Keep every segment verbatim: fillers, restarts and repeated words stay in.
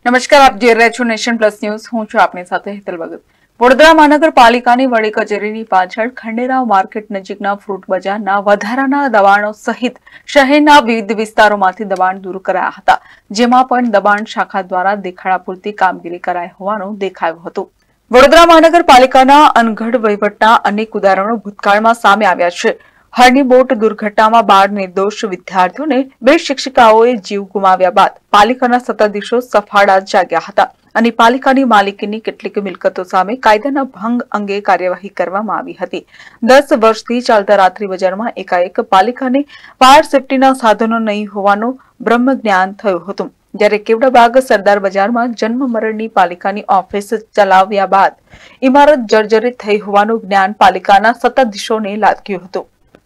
નમસ્કાર, આપ જોઈ રહ્યા છો નેશન પ્લસ ન્યૂઝ. હું છું આપની સાથે હેતલ ભગત. વડોદરા મહાનગરપાલિકાની વડી કચેરીની પાછળ ખંડેરાવ માર્કેટ નજીકના ફ્રૂટ બજારના વધારાના દબાણો સહિત શહેરના વિવિધ વિસ્તારોમાંથી દબાણ દૂર કરાયા હતા, જેમાં પણ દબાણ શાખા દ્વારા દેખાડા પૂરતી કામગીરી કરાઈ હોવાનું દેખાયું હતું. વડોદરા મહાનગરપાલિકાના અનગઢ વહીવટના અનેક ઉદાહરણો ભૂતકાળમાં સામે આવ્યા છે. હરની બોટ દુર્ઘટનામાં બાર નિર્દોષ વિદ્યાર્થીઓને બે શિક્ષિકાઓએ જીવ ગુમાવ્યા બાદ પાલિકાના સત્તાધીશો સફાળા જાગ્યા હતા અને પાલિકાની માલિકીની કેટલીક મિલકતો સામે કાયદાના ભંગ અંગે કાર્યવાહી કરવામાં આવી હતી. દસ વર્ષથી ચાલતા રાત્રિ બજારમાં એકાએક પાલિકાને ફાયર સેફટીના સાધનો નહીં હોવાનું બ્રહ્મ જ્ઞાન થયું હતું, જ્યારે કેવડાબાગ સરદાર બજારમાં જન્મ મરણની પાલિકાની ઓફિસ ચલાવ્યા બાદ ઇમારત જર્જરિત થઈ હોવાનું જ્ઞાન પાલિકાના સત્તાધીશોને લાગ્યું હતું.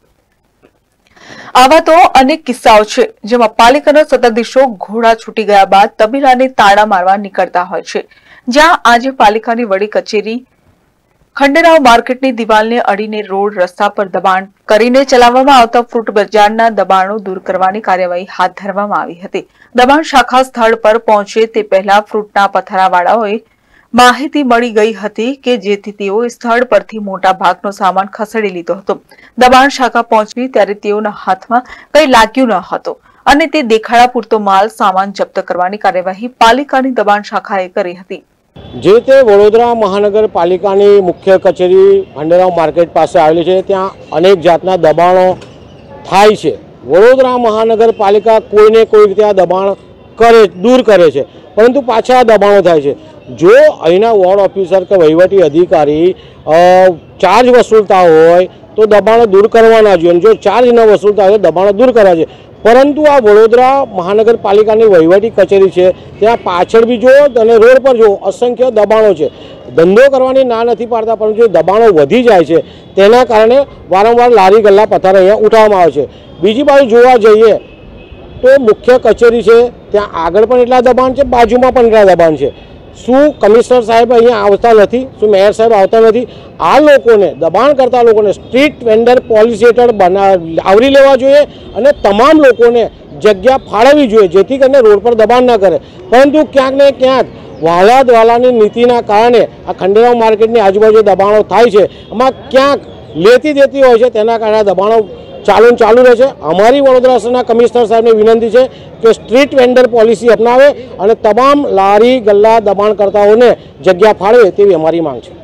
આવા તો અનેક કિસ્સાઓ છે જેમાં પાલિકાના સત્તાધીશો ઘોડા છૂટી ગયા બાદ તબેલાને તાળા મારવા નીકળતા હોય છે. જ્યાં આજે પાલિકાની વડી કચેરી ખંડેરાવ માર્કેટની દિવાલને અડીને રોડ રસ્તા પર દબાણ કરીને ચલાવવામાં આવતા ફ્રૂટ બજારના દબાણો દૂર કરવાની કાર્યવાહી હાથ ધરવામાં આવી હતી. દબાણ શાખા સ્થળ પર પહોંચે તે પહેલા ફ્રૂટના પથરાવાળાઓએ માહિતી મળી ગઈ હતી કે જેથી તેઓ સ્થળ પરથી મોટા ભાગનો સામાન ખસેડી લીધો હતો. દબાણ શાખા પહોંચી ત્યારે તેઓના હાથમાં કંઈ લાગ્યું ન હતું અને તે દેખાડા પૂરતો માલ સામાન જપ્ત કરવાની કાર્યવાહી પાલિકાની દબાણ શાખાએ કરી હતી. જે તે વડોદરા મહાનગરપાલિકાની મુખ્ય કચેરી ખંડેરાવ માર્કેટ પાસે આવેલી છે, ત્યાં અનેક જાતના દબાણો થાય છે. વડોદરા મહાનગરપાલિકા કોઈને કોઈ રીતે આ દબાણ કરે દૂર કરે છે, પરંતુ પાછા આ દબાણો થાય છે. જો અહીંના વોર્ડ ઓફિસર કે વહીવટી અધિકારી ચાર્જ વસૂલતા હોય તો દબાણો દૂર કરવાના જોઈએ, જો ચાર્જ ન વસૂલતા હોય તો દબાણો દૂર કરવા છે. પરંતુ આ વડોદરા મહાનગરપાલિકાની વહીવટી કચેરી છે, ત્યાં પાછળ બી જો અને રોડ પર જો અસંખ્ય દબાણો છે. ધંધો કરવાની ના નથી પાડતા, પરંતુ જે દબાણો વધી જાય છે તેના કારણે વારંવાર લારી ગલ્લા પથ્થર અહીંયા ઉઠાવવામાં આવે છે. બીજી બાજુ જોવા જઈએ તો મુખ્ય કચેરી છે, ત્યાં આગળ પણ એટલા દબાણ છે, બાજુમાં પણ એટલા દબાણ છે. શું કમિશનર સાહેબ અહીંયા આવતા નથી? શું મેયર સાહેબ આવતા નથી? આ લોકોને દબાણ કરતા લોકોને સ્ટ્રીટ વેન્ડર પોલિસી હેઠળ બના આવરી લેવા જોઈએ અને તમામ લોકોને જગ્યા ફાળવવી જોઈએ, જેથી કરીને રોડ પર દબાણ ન કરે. પરંતુ ક્યાંક ને ક્યાંક વાલા દ્વાલાની નીતિના કારણે આ ખંડેરાવ માર્કેટની આજુબાજુ દબાણો થાય છે, એમાં ક્યાંક લેતી દેતી હોય છે, તેના કારણે દબાણો ચાલુ ચાલુ રહે છે. અમારી વડોદરા શહેરના કમિશનર સાહેબને વિનંતી છે કે સ્ટ્રીટ વેન્ડર પોલિસી અપનાવે અને તમામ લારી ગલ્લા દબાણકર્તાઓને જગ્યા ફાળવે તેવી અમારી માંગ છે.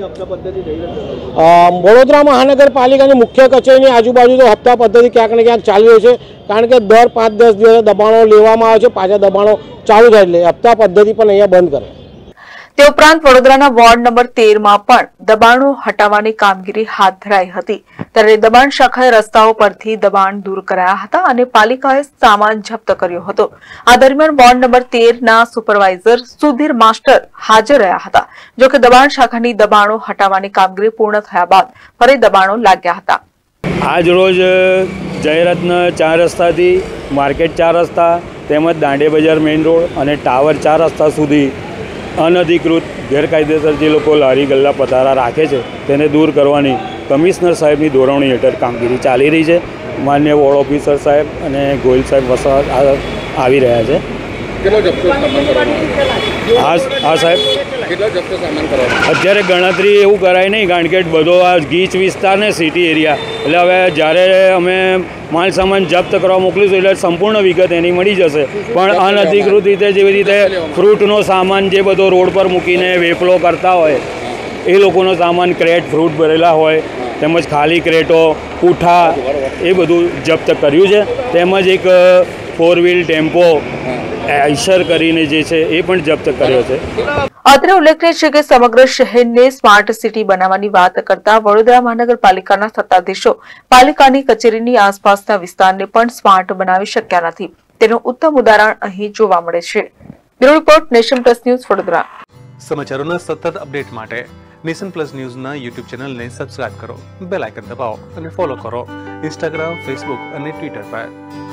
વડોદરા મહાનગરપાલિકાની મુખ્ય કચેરીની આજુબાજુ તો હપ્તા પદ્ધતિ ક્યાંક ને ક્યાંક ચાલી રહી છે, કારણ કે દર પાંચ દસ દિવસે દબાણો લેવામાં આવે છે, પાછા દબાણો ચાલુ થાય એટલે હપ્તા પદ્ધતિ પણ અહીંયા બંધ કરે. તે ઉપરાંત વડોદરાના વોર્ડ નંબર તેર માં પણ દબાણો હટાવવાની કામગીરી હાથ ધરાઈ હતી, ત્યારે દબાણ શાખાએ રસ્તાઓ પરથી દબાણ દૂર કરાયા હતા અને પાલિકાએ સામાન જપ્ત કર્યો હતો. આ દરમિયાન વોર્ડ નંબર તેર ના સુપરવાઇઝર સુધીર માસ્ટર હાજર રહ્યા હતા. જોકે દબાણ શાખાની દબાણો હટાવવાની કામગીરી પૂર્ણ થયા બાદ ફરી દબાણો લાગ્યા હતા. આજ રોજ જયરત્ન ચાર રસ્તાથી માર્કેટ ચાર રસ્તા તેમજ દાંડે બજાર મેઇન રોડ અને ટાવર ચાર રસ્તા સુધી અનધિકૃત ગેરકાયદેસર જે લોકો લારી ગલ્લા પતારા રાખે છે તેને દૂર કરવાની કમિશનર સાહેબની દોરવણી હેઠળ કામગીરી ચાલી રહી છે. માન્ય વોર્ડ ઓફિસર સાહેબ અને ગોયલ સાહેબ વસવા આવી રહ્યા છે. હા સાહેબ, અત્યારે ગણતરી એવું કરાય નહીં, કારણ કે બધો આ ગીચ વિસ્તાર ને સિટી એરિયા, એટલે હવે જ્યારે અમે માલ સામાન જપ્ત કરવા મોકલીશું એટલે સંપૂર્ણ વિગત એની મળી જશે. પણ અનધિકૃત રીતે જેવી રીતે ફ્રૂટનો સામાન જે બધો રોડ પર મૂકીને વેપલો કરતા હોય, એ લોકોનો સામાન ક્રેટ ફ્રૂટ ભરેલા હોય તેમજ ખાલી ક્રેટો પૂઠા એ બધું જપ્ત કર્યું છે. તેમજ એક ફોર વ્હીલ ટેમ્પો આઈશર કરીને જે છે એ પણ જપ્ત કર્યો છે. અત્રે ઉલ્લેખનીય છે કે સમગ્ર શહેરને સ્માર્ટ સિટી બનાવવાની વાત કરતા વડોદરા મહાનગરપાલિકાના સત્તાધીશો પાલિકાની કચેરીની આસપાસના વિસ્તારને પણ સ્માર્ટ બનાવી શક્યા નથી. તેનું ઉત્તમ ઉદાહરણ અહીં જોવા મળે છે. Bureau report, nation plus news, Vadodara. સમાચારોના સતત અપડેટ માટે નેશન પ્લસ ન્યૂઝના યુટ્યુબ ચેનલને સબસ્ક્રાઇબ કરો, બેલ આઇકન દબાવો અને ફોલો કરો ઇન્સ્ટાગ્રામ, ફેસબુક અને ટ્વિટર પર.